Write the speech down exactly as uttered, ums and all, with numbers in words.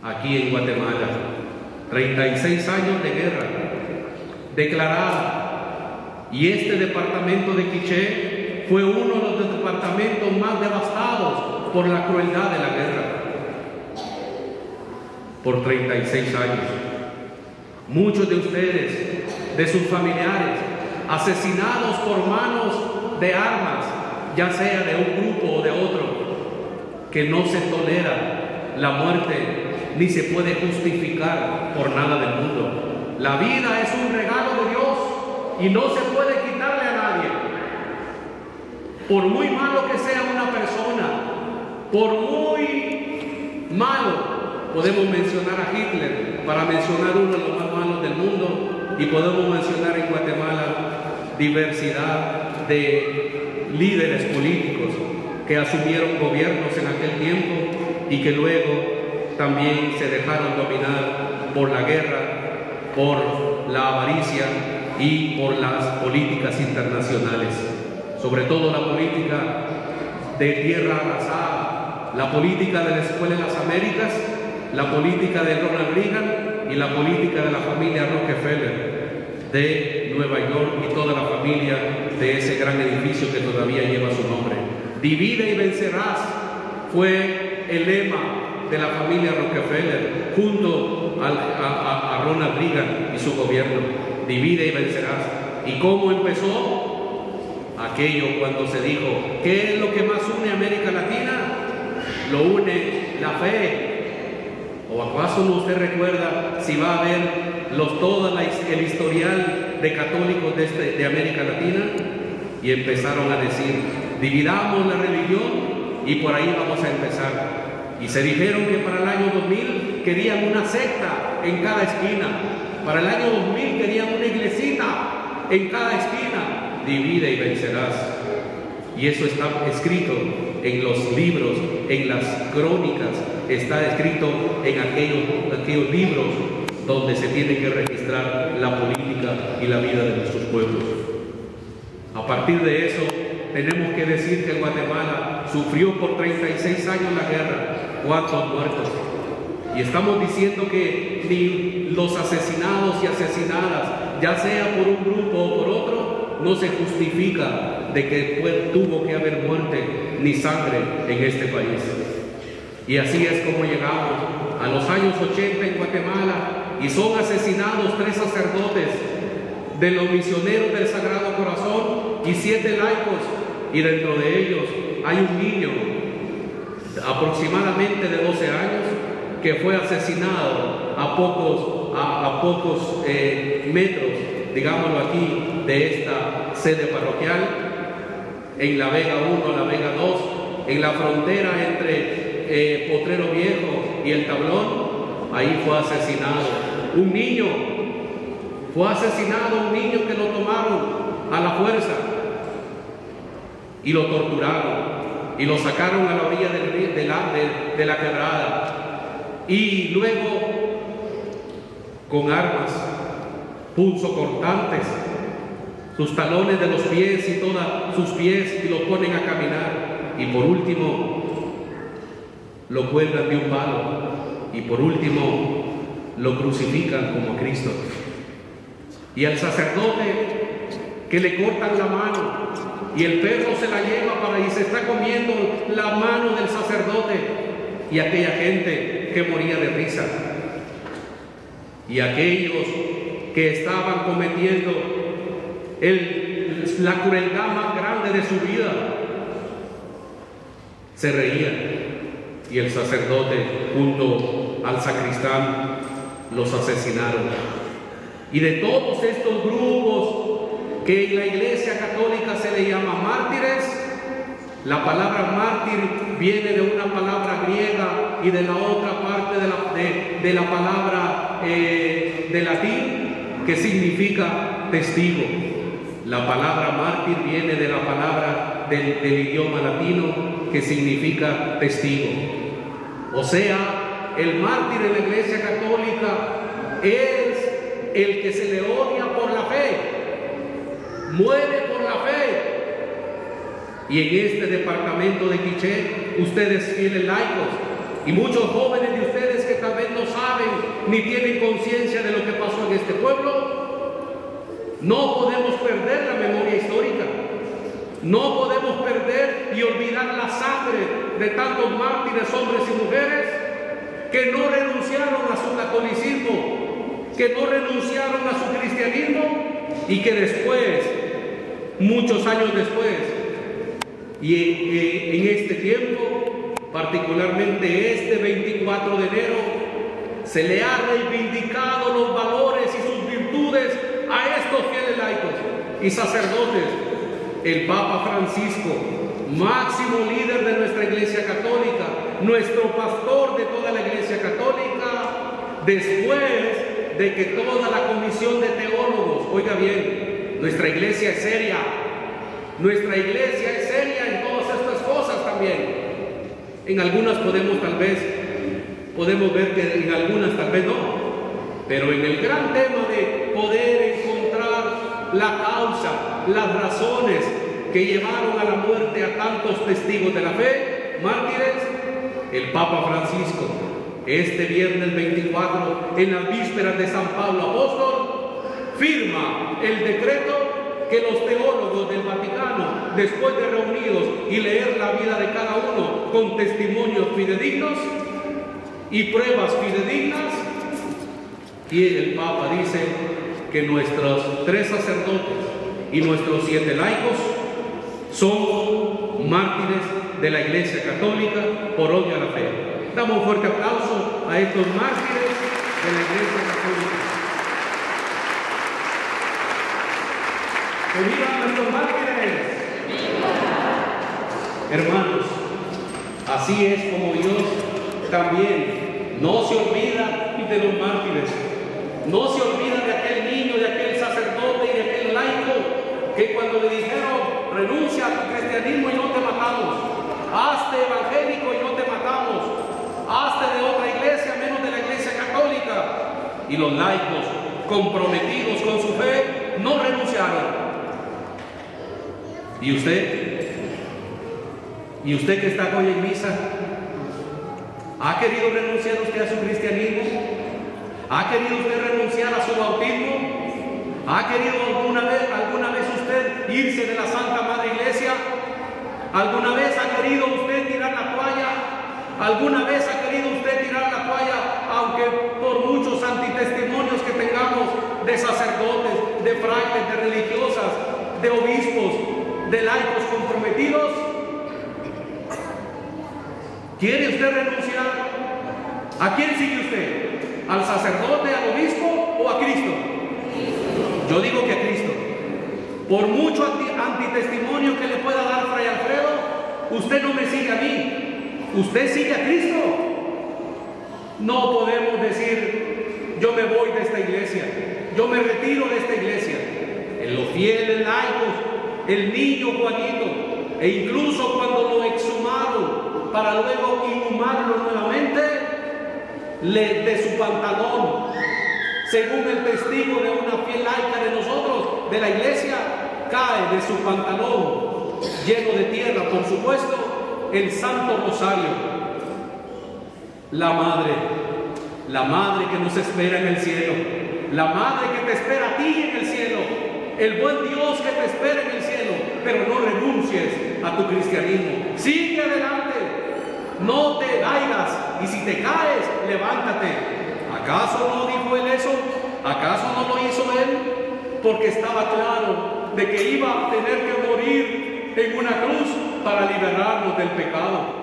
aquí en Guatemala. treinta y seis años de guerra declarada. Y este departamento de Quiché fue uno de los departamentos más devastados por la crueldad de la guerra. Por treinta y seis años. Muchos de ustedes, de sus familiares, asesinados por manos de armas, ya sea de un grupo o de otro, que no se tolera la muerte ni se puede justificar por nada del mundo. La vida es un regalo de Dios y no se puede quitarle a nadie. Por muy malo que sea una persona, por muy malo, podemos mencionar a Hitler para mencionar uno de los más malos del mundo, y podemos mencionar en Guatemala diversidad de líderes políticos que asumieron gobiernos en aquel tiempo y que luego también se dejaron dominar por la guerra, por la avaricia y por las políticas internacionales, sobre todo la política de tierra arrasada, la política de la Escuela de las Américas, la política de Ronald Reagan y la política de la familia Rockefeller de Nueva York y toda la familia de ese gran edificio que todavía lleva su nombre. Divide y vencerás fue el lema de la familia Rockefeller junto al, a, a Ronald Reagan y su gobierno. Divide y vencerás. ¿Y cómo empezó? Aquello cuando se dijo, ¿qué es lo que más une a América Latina? Lo une la fe. ¿O acaso no usted recuerda, si va a ver los, todo la, el historial de católicos de, este, de América Latina? Y empezaron a decir, dividamos la religión y por ahí vamos a empezar. Y se dijeron que para el año dos mil querían una secta en cada esquina. Para el año dos mil querían una iglesita en cada esquina. Divide y vencerás. Y eso está escrito en los libros, en las crónicas, está escrito en aquellos, aquellos libros donde se tiene que registrar la política y la vida de nuestros pueblos. A partir de eso, tenemos que decir que Guatemala sufrió por treinta y seis años la guerra. ¿Cuántos muertos? Y estamos diciendo que ni los asesinados y asesinadas, ya sea por un grupo o por otro, no se justifica de que fue, tuvo que haber muerte ni sangre en este país. Y así es como llegamos a los años ochenta en Guatemala y son asesinados tres sacerdotes de los misioneros del Sagrado Corazón y siete laicos, y dentro de ellos hay un niño aproximadamente de doce años que fue asesinado a pocos, a, a pocos eh, metros, digámoslo aquí, de esta sede parroquial, en la Vega uno, la Vega dos, en la frontera entre eh, Potrero Viejo y El Tablón. Ahí fue asesinado un niño, fue asesinado un niño que lo tomaron a la fuerza y lo torturaron y lo sacaron a la orilla del, de, la, de, de la quebrada, y luego con armas punzocortantes sus talones de los pies y todos sus pies y lo ponen a caminar, y por último lo cuelgan de un palo, y por último lo crucifican como Cristo. Y al sacerdote que le cortan la mano y el perro se la lleva para y se está comiendo la mano del sacerdote, y aquella gente que moría de risa, y aquellos que estaban cometiendo el, la crueldad más grande de su vida se reían, y el sacerdote junto al sacristán los asesinaron. Y de todos estos grupos que en la Iglesia Católica se le llama mártires, la palabra mártir viene de una palabra griega y de la otra parte de la, de, de la palabra eh, de latín, que significa testigo. La palabra mártir viene de la palabra del, del idioma latino, que significa testigo. O sea, el mártir en la Iglesia Católica es el que se le odia por la fe, muere por la fe. Y en este departamento de Quiché, ustedes fieles laicos y muchos jóvenes de ustedes que tal vez no ni tienen conciencia de lo que pasó en este pueblo. No podemos perder la memoria histórica. No podemos perder y olvidar la sangre de tantos mártires, hombres y mujeres, que no renunciaron a su catolicismo, que no renunciaron a su cristianismo y que después, muchos años después, y en, en este tiempo, particularmente este veinticuatro de enero, se le ha reivindicado los valores y sus virtudes a estos fieles laicos y sacerdotes. El Papa Francisco, máximo líder de nuestra Iglesia Católica, nuestro pastor de toda la Iglesia Católica, después de que toda la comisión de teólogos, oiga bien, nuestra Iglesia es seria, nuestra Iglesia es seria en todas estas cosas también. En algunas podemos tal vez, podemos ver que en algunas tal vez no, pero en el gran tema de poder encontrar la causa, las razones que llevaron a la muerte a tantos testigos de la fe, mártires, el Papa Francisco, este viernes veinticuatro, en las vísperas de San Pablo Apóstol, firma el decreto que los teólogos del Vaticano, después de reunidos y leer la vida de cada uno con testimonios fidedignos y pruebas fidedignas, y el Papa dice que nuestros tres sacerdotes y nuestros siete laicos son mártires de la Iglesia Católica por odio a la fe. Damos un fuerte aplauso a estos mártires de la Iglesia Católica. ¡Que vivan nuestros mártires! Hermanos, así es como Dios también no se olvida de los mártires. No se olvida de aquel niño, de aquel sacerdote y de aquel laico que cuando le dijeron renuncia a tu cristianismo y no te matamos, hazte evangélico y no te matamos, hazte de otra iglesia menos de la Iglesia Católica, y los laicos comprometidos con su fe no renunciaron. ¿Y usted? ¿Y usted que está hoy en misa? ¿Ha querido renunciar usted a su cristianismo? ¿Ha querido usted renunciar a su bautismo? ¿Ha querido alguna vez, alguna vez usted irse de la Santa Madre Iglesia? ¿Alguna vez ha querido usted tirar la toalla? ¿Alguna vez ha querido usted tirar la toalla, aunque por muchos antitestimonios que tengamos de sacerdotes, de frailes, de religiosas, de obispos, de laicos comprometidos? ¿Quiere usted renunciar? ¿A quién sigue usted? ¿Al sacerdote, al obispo o a Cristo? Yo digo que a Cristo. Por mucho antitestimonio que le pueda dar Fray Alfredo, usted no me sigue a mí, usted sigue a Cristo. No podemos decir, yo me voy de esta iglesia, yo me retiro de esta iglesia. En los fieles laicos, el niño Juanito, e incluso cuando lo exhumaron para luego inhumarlo nuevamente, le, de su pantalón, según el testigo de una fiel laica de nosotros, de la iglesia, cae de su pantalón, lleno de tierra, por supuesto, el Santo Rosario. La Madre, la Madre que nos espera en el cielo, la Madre que te espera a ti en el cielo, el buen Dios que te espera en el cielo, pero no renuncies a tu cristianismo. Sigue adelante, no te caigas, y si te caes, levántate. ¿Acaso no dijo él eso? ¿Acaso no lo hizo él? Porque estaba claro de que iba a tener que morir en una cruz para liberarnos del pecado.